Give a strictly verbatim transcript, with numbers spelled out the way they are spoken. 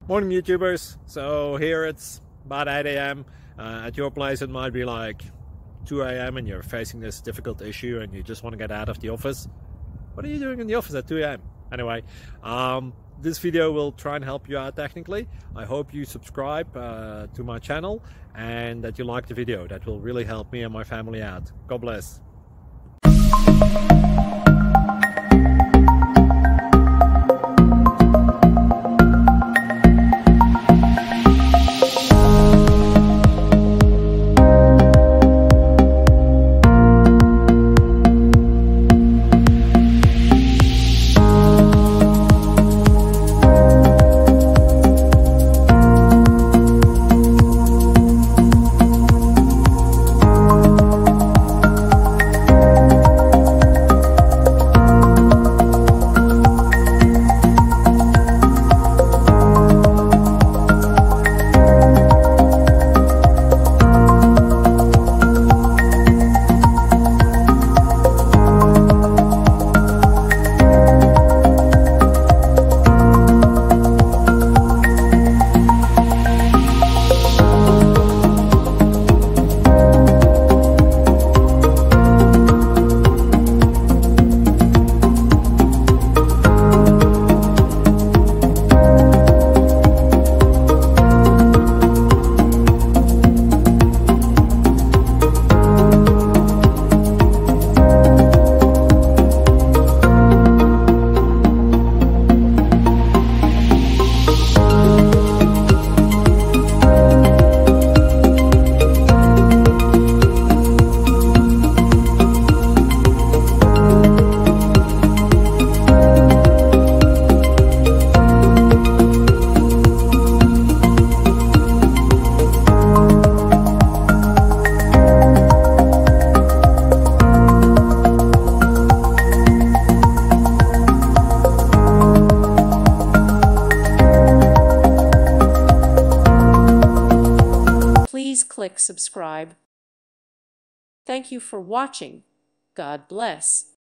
Morning YouTubers. So here it's about eight A M Uh, at your place it might be like two A M and you're facing this difficult issue and you just want to get out of the office. What are you doing in the office at two A M? Anyway, um, this video will try and help you out technically. I hope you subscribe uh, to my channel and that you like the video. That will really help me and my family out. God bless. Please click subscribe. Thank you for watching. God bless.